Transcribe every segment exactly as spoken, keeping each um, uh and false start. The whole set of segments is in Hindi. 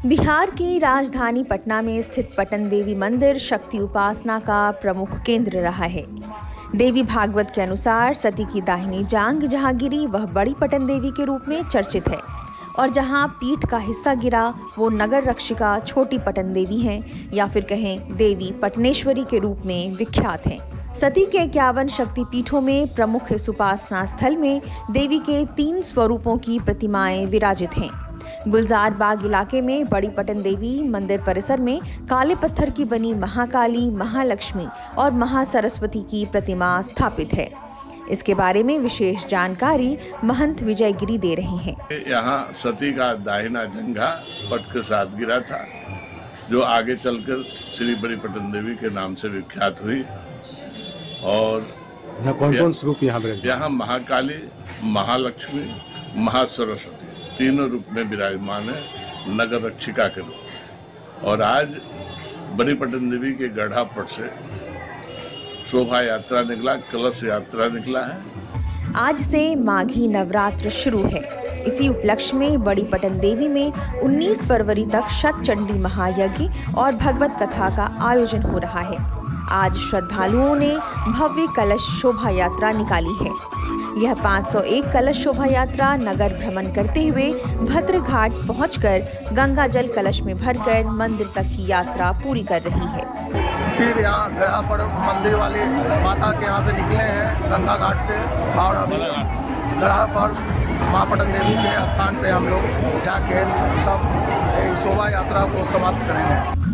बिहार की राजधानी पटना में स्थित पटन देवी मंदिर शक्ति उपासना का प्रमुख केंद्र रहा है। देवी भागवत के अनुसार सती की दाहिनी जांघ जहां गिरी वह बड़ी पटन देवी के रूप में चर्चित है और जहां पीठ का हिस्सा गिरा वो नगर रक्षिका छोटी पटन देवी हैं या फिर कहें देवी पटनेश्वरी के रूप में विख्यात हैं। सती के इक्यावन शक्ति पीठों में प्रमुख इस उपासना स्थल में देवी के तीन स्वरूपों की प्रतिमाएं विराजित हैं। गुलजार बाग इलाके में बड़ी पटन देवी मंदिर परिसर में काले पत्थर की बनी महाकाली, महालक्ष्मी और महासरस्वती की प्रतिमा स्थापित है। इसके बारे में विशेष जानकारी महंत विजय गिरी दे रहे हैं। यहाँ सती का दाहिना जंघा पट के साथ गिरा था, जो आगे चलकर श्री बड़ी पटन देवी के नाम से विख्यात हुई। और कौन कौन स्वरूप यहाँ यहाँ महाकाली, महालक्ष्मी, महासरस्वती तीनों रूप में विराजमान है नगर रक्षिका के रूप। और आज बड़ी पटन देवी के गढ़ा पट से शोभा यात्रा निकला, कलश यात्रा निकला है। आज से माघी नवरात्र शुरू है। इसी उपलक्ष्य में बड़ी पटन देवी में उन्नीस फरवरी तक शतचंडी महायज्ञ और भगवत कथा का आयोजन हो रहा है। आज श्रद्धालुओं ने भव्य कलश शोभा यात्रा निकाली है। यह पाँच सौ एक कलश शोभा यात्रा नगर भ्रमण करते हुए भद्र घाट पहुंचकर गंगा जल कलश में भरकर मंदिर तक की यात्रा पूरी कर रही है। फिर यहाँ गढ़ा पर मंदिर वाले माता के यहाँ से निकले हैं गंगा घाट से, और अभी गढ़ा पर माँ पटन देवी के स्थान पे हम लोग जाके सब शोभा यात्रा को समाप्त करेंगे।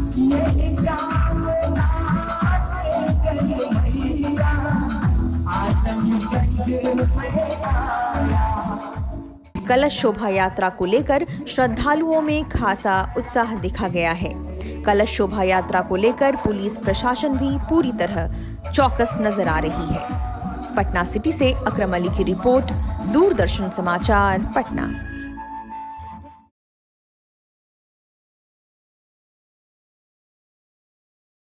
कलश शोभा यात्रा को लेकर श्रद्धालुओं में खासा उत्साह दिखा गया है। कलश शोभा यात्रा को लेकर पुलिस प्रशासन भी पूरी तरह चौकस नजर आ रही है। पटना सिटी से अकरम अली की रिपोर्ट, दूरदर्शन समाचार, पटना।